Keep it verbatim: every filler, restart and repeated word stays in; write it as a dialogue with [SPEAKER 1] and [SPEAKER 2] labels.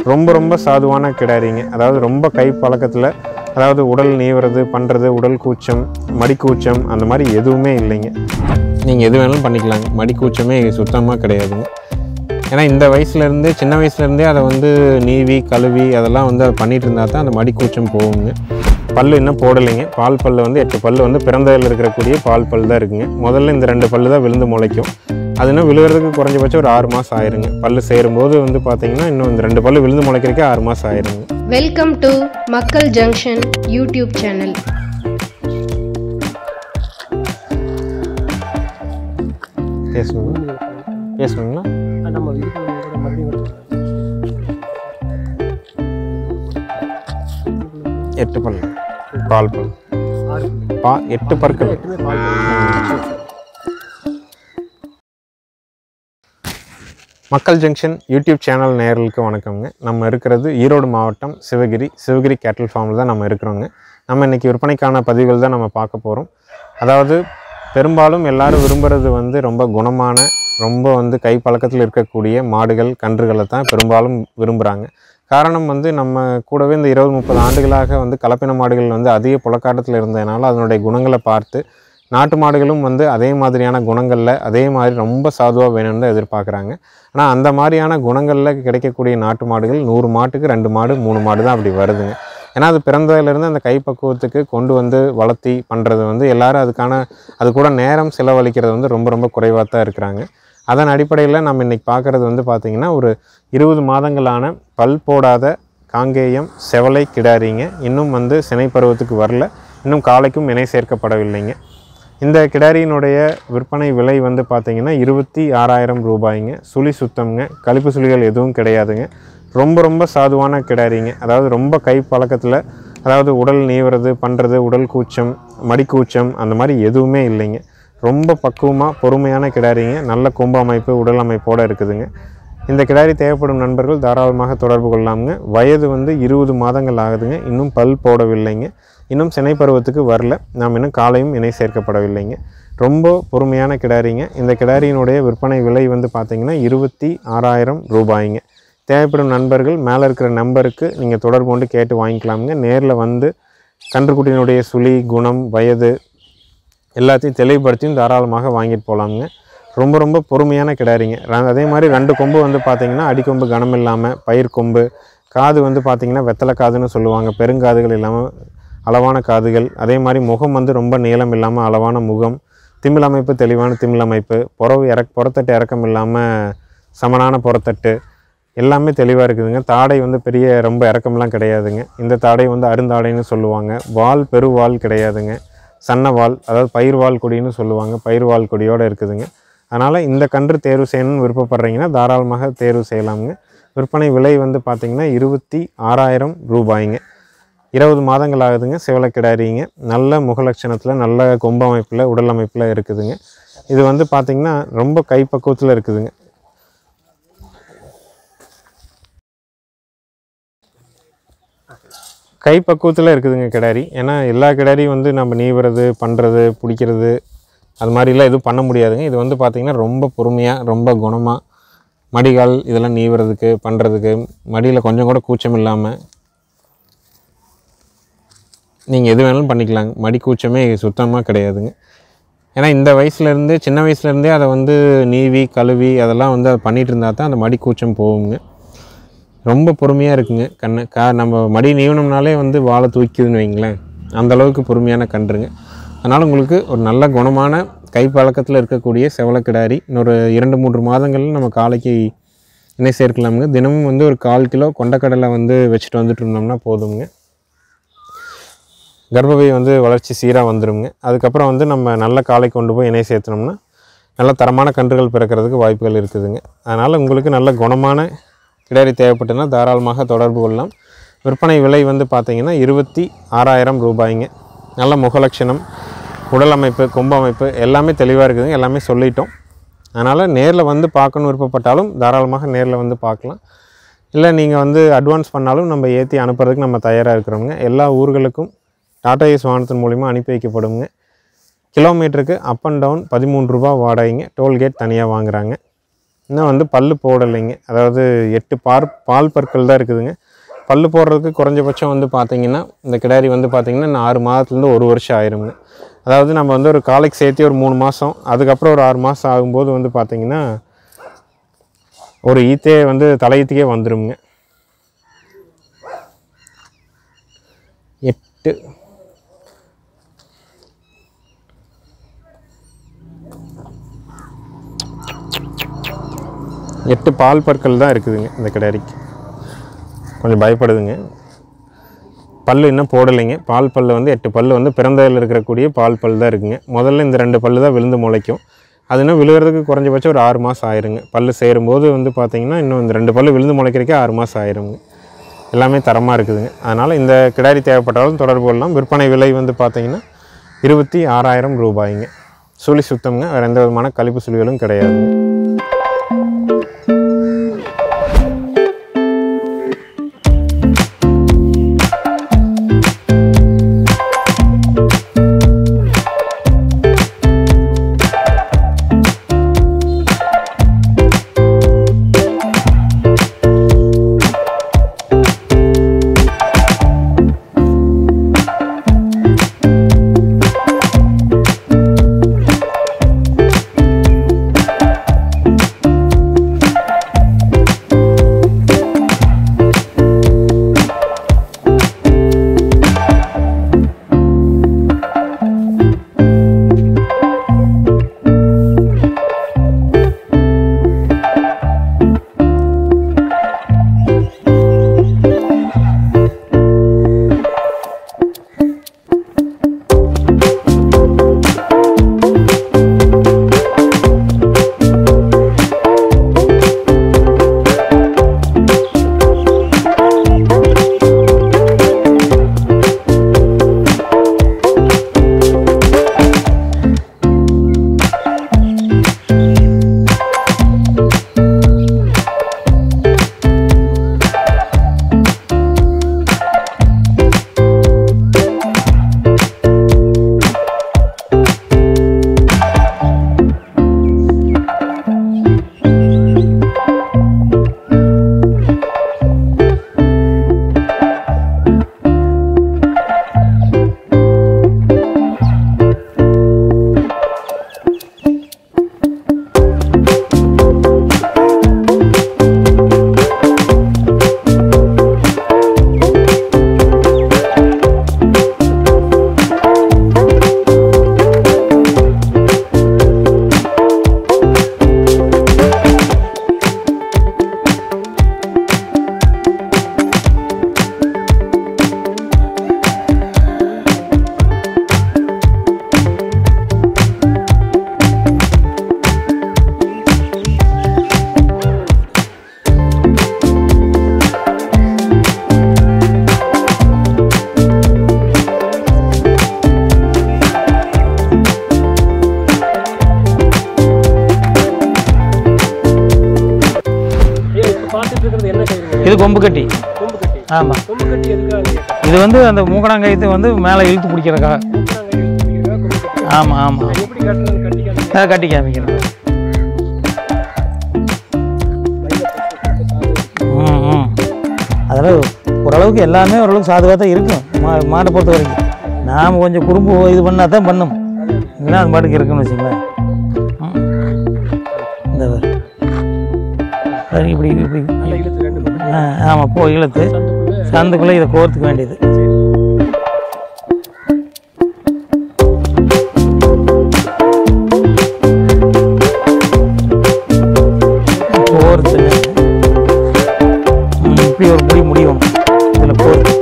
[SPEAKER 1] ரொம்ப ரொம்ப சாதுவான கிடாரிங்க. அதாவது ரொம்ப கை பழக்கத்தில், அதாவது உடல் நீவுறது பண்ணுறது, உடல் கூச்சம், மடி கூச்சம் அந்த மாதிரி எதுவுமே இல்லைங்க. நீங்கள் எது வேணாலும் பண்ணிக்கலாங்க. மடி கூச்சமே சுத்தமாக கிடையாதுங்க. ஏன்னா இந்த வயசுலேருந்தே, சின்ன வயசுலேருந்தே அதை வந்து நீவி கழுவி அதெல்லாம் வந்து அதை பண்ணிகிட்டு இருந்தால் தான் அந்த மடி கூச்சம் போகுங்க. பல் இன்னும் போடலைங்க. பால் பல் வந்து எட்டு பல் வந்து பிறந்ததில் இருக்கக்கூடிய பால் பல் தான் இருக்குங்க. முதல்ல இந்த ரெண்டு பல் தான் விழுந்து முளைக்கும். அது இன்னும் விழுகிறதுக்கு குறைஞ்சபட்சம் ஒரு ஆறு மாதம் ஆயிருங்க. பல் சேரும்போது வந்து பார்த்தீங்கன்னா இன்னும் இந்த ரெண்டு பல் விழுந்து முளைக்கிறதுக்கே ஆறு மாதம் ஆயிருங்க.
[SPEAKER 2] வெல்கம் டு மக்கள் ஜங்ஷன் யூடியூப் சேனல்.
[SPEAKER 1] பேசணுங்களா பேசணுங்களா எட்டு பல் பால் பல் பா எட்டு பற்கள். மக்கள் ஜங்ஷன் யூடியூப் சேனல் நேயர்களுக்கு வணக்கங்க. நம்ம இருக்கிறது ஈரோடு மாவட்டம் சிவகிரி சிவகிரி கேட்டில் ஃபார்மில் தான் நம்ம இருக்கிறோங்க. நம்ம இன்றைக்கி விற்பனைக்கான பதிவுகள் தான் நம்ம பார்க்க போகிறோம். அதாவது பெரும்பாலும் எல்லோரும் விரும்புகிறது வந்து ரொம்ப குணமான, ரொம்ப வந்து கை பழக்கத்தில் இருக்கக்கூடிய மாடுகள் கன்றுகளை தான் பெரும்பாலும் விரும்புகிறாங்க. காரணம் வந்து நம்ம கூடவே இந்த இருபது முப்பது ஆண்டுகளாக வந்து கலப்பின மாடுகள் வந்து அதிக புழக்காட்டத்தில் இருந்ததுனால அதனுடைய குணங்களை பார்த்து நாட்டு மாடுகளும் வந்து அதே மாதிரியான குணங்களில் அதே மாதிரி ரொம்ப சாதுவாக வேணும்னு தான் எதிர்பார்க்குறாங்க. ஆனால் அந்த மாதிரியான குணங்களில் கிடைக்கக்கூடிய நாட்டு மாடுகள் நூறு மாட்டுக்கு ரெண்டு மாடு மூணு மாடு தான் அப்படி வருதுங்க. ஏன்னா அது பிறந்ததிலேருந்து அந்த கைப்பக்குவத்துக்கு கொண்டு வந்து வளர்த்தி பண்ணுறது வந்து எல்லோரும் அதுக்கான அது கூட நேரம் செலவழிக்கிறது வந்து ரொம்ப ரொம்ப குறைவாக தான் இருக்கிறாங்க. அதன் அடிப்படையில் நம்ம இன்றைக்கி பார்க்குறது வந்து பார்த்திங்கன்னா ஒரு இருபது மாதங்களான பல் போடாத காங்கேயம் செவலை கிடாரிங்க. இன்னும் வந்து சினை பருவத்துக்கு வரல, இன்னும் காலைக்கும் இணை சேர்க்கப்படவில்லைங்க. இந்த கிடாரியினுடைய விற்பனை விலை வந்து பார்த்திங்கன்னா இருபத்தி ஆறாயிரம் ரூபாய்ங்க. சுழி சுத்தம்ங்க, கழிப்பு சுழிகள் எதுவும் கிடையாதுங்க. ரொம்ப ரொம்ப சாதுவான கிடாரிங்க. அதாவது ரொம்ப கை பழக்கத்தில், அதாவது உடல் நீவுறது பண்ணுறது, உடல் கூச்சம், மடி கூச்சம் அந்த மாதிரி எதுவுமே இல்லைங்க. ரொம்ப பக்குவமாக பொறுமையான கிடாரிங்க. நல்ல கொம்பு அமைப்பு, உடல் அமைப்போடு இருக்குதுங்க. இந்த கிடாரி தேவைப்படும் நண்பர்கள் தாராளமாக தொடர்பு கொள்ளலாமுங்க. வயது வந்து இருபது மாதங்கள் ஆகுதுங்க. இன்னும் பல் போடவில்லைங்க, இன்னும் சினை பருவத்துக்கு வரல, நாம் இன்னும் காலையும் இணை சேர்க்கப்படவில்லைங்க. ரொம்ப பொறுமையான கிடாரிங்க. இந்த கிடாரியினுடைய விற்பனை விலை வந்து பார்த்திங்கன்னா இருபத்தி ஆறாயிரம் ரூபாய்ங்க. தேவைப்படும் நண்பர்கள் மேலே இருக்கிற நம்பருக்கு நீங்கள் தொடர்பு கொண்டு கேட்டு வாங்கிக்கலாமுங்க. நேரில் வந்து கன்றுக்குட்டியினுடைய சுழி, குணம், வயது எல்லாத்தையும் தெளிவுபடுத்தியும் தாராளமாக வாங்கிட்டு போகலாமுங்க. ரொம்ப ரொம்ப பொறுமையான கிடாரிங்க. அதே மாதிரி ரெண்டு கொம்பு வந்து பார்த்திங்கன்னா அடிக்கொம்பு கனம் இல்லாமல், பயிர் கொம்பு, காது வந்து பார்த்திங்கன்னா வெத்தலை காதுன்னு சொல்லுவாங்க, பெருங்காதுகள் இல்லாமல் அளவான காதுகள். அதே மாதிரி முகம் வந்து ரொம்ப நீளம் இல்லாமல் அளவான முகம், திமிழ் அமைப்பு தெளிவான திமிழ் அமைப்பு, புறவு இறக் புறத்தட்டு இறக்கம் இல்லாமல் சமனான புறத்தட்டு எல்லாமே தெளிவாக இருக்குதுங்க. தாடை வந்து பெரிய ரொம்ப இறக்கம்லாம் கிடையாதுங்க. இந்த தாடை வந்து அருந்தாடைன்னு சொல்லுவாங்க. வால் பெருவால் கிடையாதுங்க. சன்னவால், அதாவது பயிர் வால் கொடின்னு சொல்லுவாங்க, பயிர் வால் கொடியோடு இருக்குதுங்க. அதனால் இந்த கன்று தேர்வு செய்யணும்னு விருப்பப்படுறீங்கன்னா தாராளமாக தேர்வு செய்யலாமுங்க. விற்பனை விலை வந்து பார்த்திங்கன்னா இருபத்தி ஆறாயிரம் ரூபாய்ங்க. இருபது மாதங்கள் ஆகுதுங்க. செவலை கிடாரிங்க. நல்ல முகலட்சணத்தில், நல்ல கொம்பு அமைப்பில், உடல் அமைப்பில் இருக்குதுங்க. இது வந்து பார்த்திங்கன்னா ரொம்ப கைப்பக்குவத்தில் இருக்குதுங்க. கைப்பக்குவத்தில் இருக்குதுங்க கிடாரி. ஏன்னா எல்லா கிடாரியும் வந்து நம்ம நீவுறது பண்ணுறது பிடிக்கிறது அது மாதிரிலாம் எதுவும் பண்ண முடியாதுங்க. இது வந்து பார்த்திங்கன்னா ரொம்ப பொறுமையாக, ரொம்ப குணமாக மடிகால் இதெல்லாம் நீவுறதுக்கு பண்ணுறதுக்கு, மடியில் கொஞ்சம் கூட கூச்சம் இல்லாமல் நீங்கள் எது வேணாலும் பண்ணிக்கலாங்க. மடி கூச்சமே சுத்தமாக கிடையாதுங்க. ஏன்னா இந்த வயசுலேருந்தே, சின்ன வயசுலேருந்தே அதை வந்து நீவி கழுவி அதெல்லாம் வந்து அதை பண்ணிகிட்டு இருந்தால் தான் அந்த மடி கூச்சம் போகுங்க. ரொம்ப பொறுமையாக இருக்குங்க கண்ணு. கா நம்ம மடி நீவனம்னாலே வந்து வாழை தூக்கிதுன்னு வைங்களேன், அந்தளவுக்கு பொறுமையான கன்றுங்க. அதனால் உங்களுக்கு ஒரு நல்ல குணமான கை பழக்கத்தில் இருக்கக்கூடிய செவலை கிடாரி இன்னொரு இரண்டு மூன்று மாதங்களில் நம்ம காலைக்கு இணை சேர்க்கலாமுங்க. தினமும் வந்து ஒரு கால் கிலோ கொண்டக்கடலை வந்து வச்சுட்டு வந்துட்டு இருந்தோம்னா போதுங்க. கர்ப்பப்பை வந்து வளர்ச்சி சீராக வந்துடுங்க. அதுக்கப்புறம் வந்து நம்ம நல்ல காலை கொண்டு போய் இணை சேர்த்தனோம்னா நல்ல தரமான கன்றுகள் பிறக்கிறதுக்கு வாய்ப்புகள் இருக்குதுங்க. அதனால் உங்களுக்கு நல்ல குணமான கிடாரி தேவைப்பட்டுன்னா தாராளமாக தொடர்பு கொள்ளலாம். விற்பனை விலை வந்து பார்த்திங்கன்னா இருபத்தி ஆறாயிரம் ரூபாய்ங்க. நல்ல முகலட்சணம், உடல் அமைப்பு, கொம்பு அமைப்பு எல்லாமே தெளிவாக இருக்குதுங்க. எல்லாமே சொல்லிட்டோம். அதனால் நேரில் வந்து பார்க்கணும் விருப்பப்பட்டாலும் தாராளமாக நேரில் வந்து பார்க்கலாம். இல்லை நீங்கள் வந்து அட்வான்ஸ் பண்ணாலும் நம்ம ஏற்றி அனுப்புறதுக்கு நம்ம தயாராக இருக்கிறோங்க. எல்லா ஊர்களுக்கும் டாடா ஏஸ் வாகனத்தின் மூலிமா அனுப்பி வைக்கப்படுங்க. கிலோமீட்டருக்கு அப் அண்ட் டவுன் பதிமூன்று ரூபா வாடகைங்க. டோல்கேட் தனியாக வாங்குகிறாங்க. இன்னும் வந்து பல்லு போடலைங்க. அதாவது எட்டு பார் பால் பற்கள் தான் இருக்குதுங்க. பல்லு போடுறதுக்கு குறைஞ்சபட்சம் வந்து பார்த்திங்கன்னா இந்த கிடாரி வந்து பார்த்திங்கன்னா இன்னும் ஆறு மாதத்துலேருந்து ஒரு வருஷம் ஆயிருங்க. அதாவது நம்ம வந்து ஒரு காலைக்கு சேர்த்து ஒரு மூணு மாதம் அதுக்கப்புறம் ஒரு ஆறு மாதம் ஆகும்போது வந்து பார்த்திங்கன்னா ஒரு ஈத்தே வந்து தலையீத்துக்கே வந்துடுங்க. எட்டு எட்டு பால் பற்கள் தான் இருக்குதுங்க இந்த கிடாரிக்கு. கொஞ்சம் பயப்படுதுங்க. பல் இன்னும் போடலைங்க. பால் பல் வந்து எட்டு பல் வந்து பிறந்ததில் இருக்கக்கூடிய பால் பல் தான் இருக்குங்க. முதல்ல இந்த ரெண்டு பல் தான் விழுந்து முளைக்கும். அது இன்னும் விழுகிறதுக்கு குறைஞ்சபட்சம் ஒரு ஆறு மாதம் ஆயிருங்க. பல் சேரும்போது வந்து பார்த்திங்கன்னா இன்னும் இந்த ரெண்டு பல் விழுந்து முளைக்கிறதுக்கே ஆறு மாதம் ஆயிருங்க. எல்லாமே தரமாக இருக்குதுங்க. அதனால் இந்த கிடாரி தேவைப்பட்டாலும் தொடர்பு கொள்ளலாம். விற்பனை விலை வந்து பார்த்திங்கன்னா இருபத்தி ஆறாயிரம் ரூபாய்ங்க. சுழி சுத்தம்ங்க. வேறு எந்த விதமான கழிப்பு சுழிகளும் கிடையாதுங்க.
[SPEAKER 3] இது கொம்பு கட்டி. ஆமாம், இது வந்து அந்த மூக்கணாங்கைத்து வந்து மேலே இழுத்து பிடிக்கிறக்கா. ஆமாம் ஆமாம், அதை கட்டி காமிக்கிறேன். ம் ம் அதெல்லாம் ஓரளவுக்கு எல்லாமே ஓரளவுக்கு சாதுவாக தான் இருக்கும் மா மாட்டை பொறுத்த வரைக்கும். நாம் கொஞ்சம் குறும்பு இது பண்ணால் தான் பண்ணும், இல்லைன்னா அது மாட்டுக்கு இருக்குன்னு வச்சுங்களேன். இந்த இப்படி இப்படி ஆமாம், போ இழுத்து சந்துக்குள்ளே இதை கோர்த்துக்க வேண்டியது. கோர்த்து இப்படி ஒரு முடி முடியும் இதில் கோர்த்து.